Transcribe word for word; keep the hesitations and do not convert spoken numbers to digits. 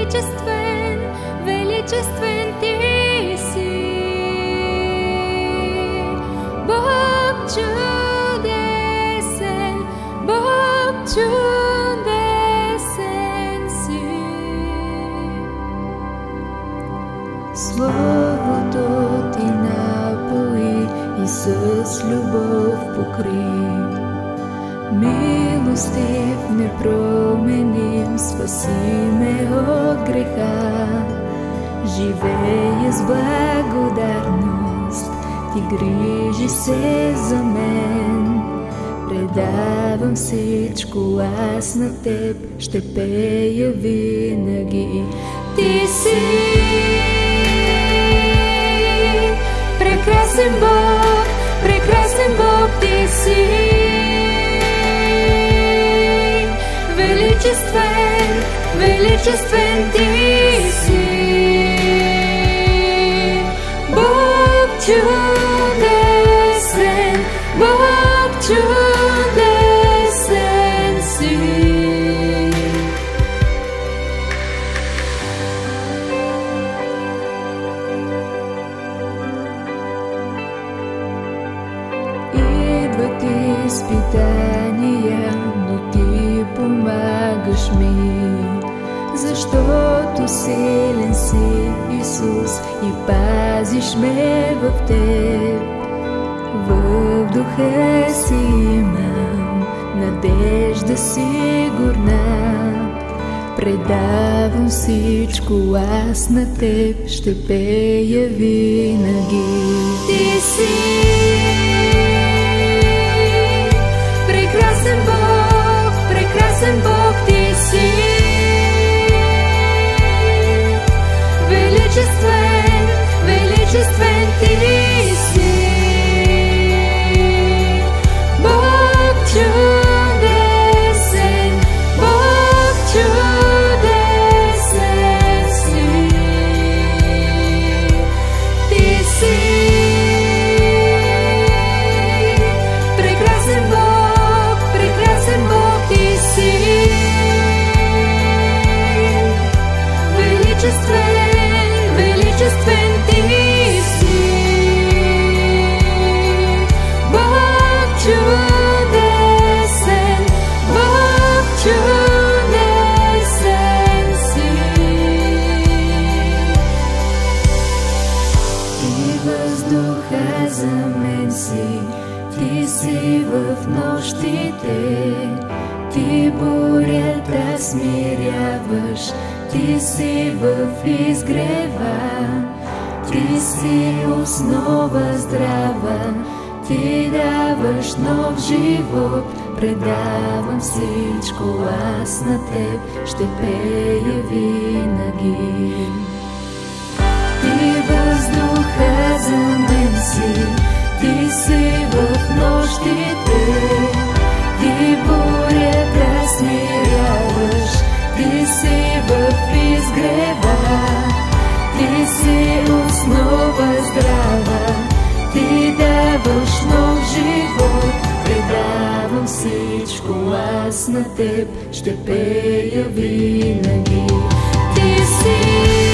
величествен, величествен ти си. Бог чудесен, Бог чудесен си. Словото ти напои и с любов покри. Милостив, непроменим, спаси ме от греха. Живея с благодарност, ти грижи се за мен. Предавам всичко аз на теб, ще пея винаги. Ти си прекрасен Бог, прекрасен Бог ти си. Величествен, величествен ти си. Бог чудесен, Бог чудесен си. Идват изпитания, но ти помагаш ми, защото силен си, Исус, и пазиш ме в теб. В духа си имам надежда сигурна. Предавам всичко аз на теб, ще пея винаги. Ти си прекрасен Бог, прекрасен Бог ти си. Величествен, величествен ти си. Бог чудесен, Бог чудесен си. Ти си прекрасен Бог, прекрасен Бог ти си. Величествен, величествен ти си. Бог чудесен, Бог чудесен си. Ти въздуха за мен си, ти си в нощите. Ти бурята смиряваш, ти си в изгрева. Ти си основа здрава, ти даваш нов живот. Предавам всичко аз на теб, ще пея винаги. Ти въздуха за мен си, ти си в нощите. Ти бурята смиряваш, ти си в изгрева. Ти си основа здрава, ти даваш нов живот. Предавам всичко аз на теб, ще пея винаги. Ти си